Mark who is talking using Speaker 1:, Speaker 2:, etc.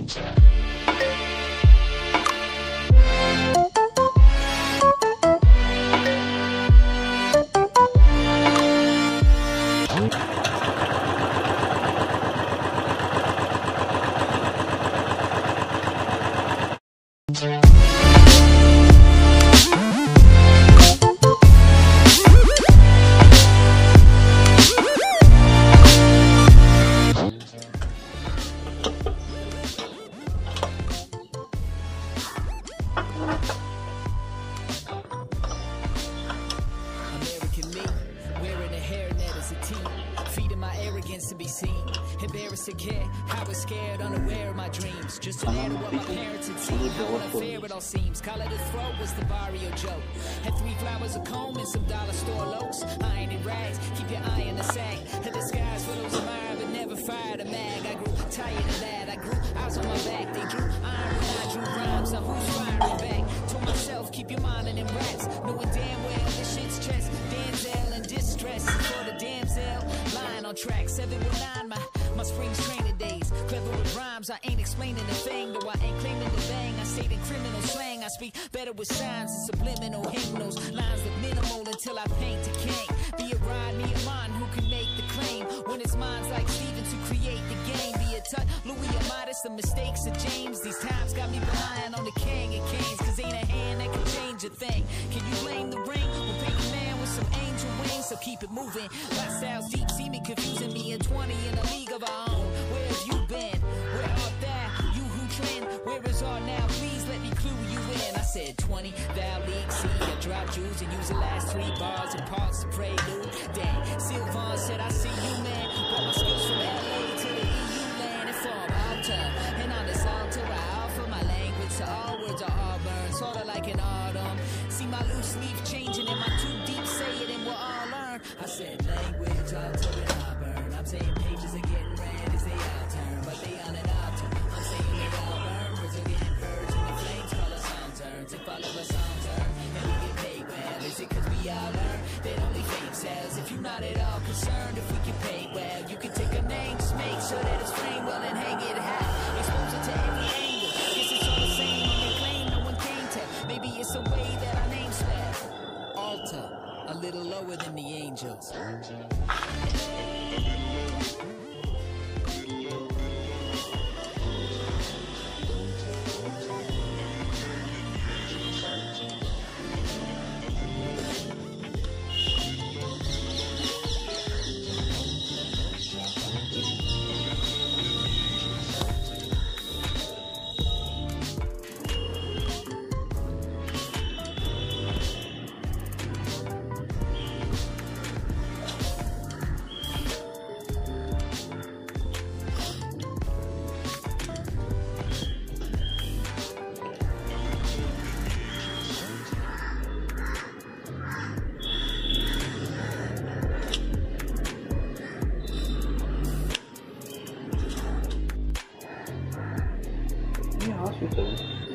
Speaker 1: To be seen, embarrassed to care, I was scared, unaware of my dreams, just aware of what my parents had seen, how unfair it all seems. Collar to throat was the barrio joke. Had 3 flowers, a comb, and some dollar store locs. Iron and rags, keep your eye in the sack. Had the skies for those admired, but never fired a mag. I grew tired of that, I grew eyes on my back. They drew iron when I drew rhymes. Now who's firing back? Told myself, keep your mind in them raps, knowing damn well this shit's chest. Denzel in distress for the damsel. Lying on track 719, my spring's training days. Clever with rhymes, I ain't explaining a thing. Though I ain't claiming the bang, I state in criminal slang. I speak better with signs and subliminal hymnals. Lines look minimal until I paint a king. Be a Rodney, a man who can make the claim. When it's minds like Stevens who create the game. Be a Tut, Louis, a Modest, the mistakes of James. These times got me relying on the king of kings. Cause ain't a hand that can change a thing. Can you blame the ring? We'll paint a man with some angel wings, so keep it moving. Lifestyles deep, see me confusing me. In 20 in a league of our own. Where have you been? Where art thou? You who trend? Where is all now? Please let me clue you in. I said 20, thou league, see, I drop jewels and use the last 3 bars and parts to prelude. Dang, Sylvan said I see you, man. Brought my skills from LA to the EU land and from altar. And on this altar I offer my language, so all words are all burned, sorta like an autumn. See my loose leaf changing and my too deep say it and we'll all learn. I said language, altar and I burn. I'm saying pages are getting red as they all turn, but they on an altar. I'm saying they all burn, words are getting purged and the flames call us on turns and follow us on turn. And we get paid well, is it cause we all learn that only fame sells? If you're not at all concerned if we get paid well, you can take a name, just make sure that it's framed well and hang it high. Expose it to every angle, guess it's all the same when they claim no one came to. Maybe it's a way that our name's spelled. Altar, a little lower than the angels.
Speaker 2: hospital.